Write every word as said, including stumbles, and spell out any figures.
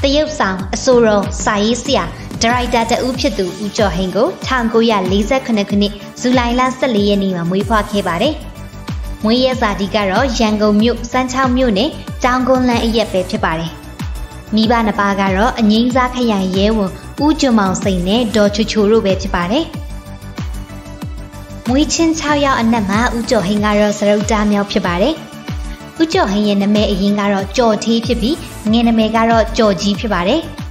ရုပ်ဆောင်အဆိုတော်စာရေးဆရာဒါရိုက်တာတဦးဖြစ်သူဦးကျော်ဟိန်ကို၁၉၄၇ခုနှစ်ဇူလိုင်လ၁၄ရက်နေ့မှာမွေးဖွားခဲ့ပါတယ်။မွေးရဇာတိကတော့ရန်ကုန်မြို့စမ်းချောင်းမြို့နယ်တောင်ကုန်းလမ်းအရက်ပဲဖြစ်ပါတယ်။မိဘနှစ်ပါးကတော့အငိမ့်စားခရိုင်ရဲဝန်ဦးကျွန်းမောင်စိန်နဲ့ဒေါ်ချိုချိုတို့ပဲဖြစ်ပါတယ်။မွေးချင်း၆ယောက်အနက်မှာဦးကျော်ဟိန်ကတော့စရုပ်သားမြောက်ဖြစ်ပါတယ်။ဦးကျော်ဟိန်ရဲ့နာမည်အရင်ကတော့ကျော်ထေးဖြစ်ပြီးငယ်နာမည်ကတော့ကျော်ကြီးဖြစ်ပါတယ်။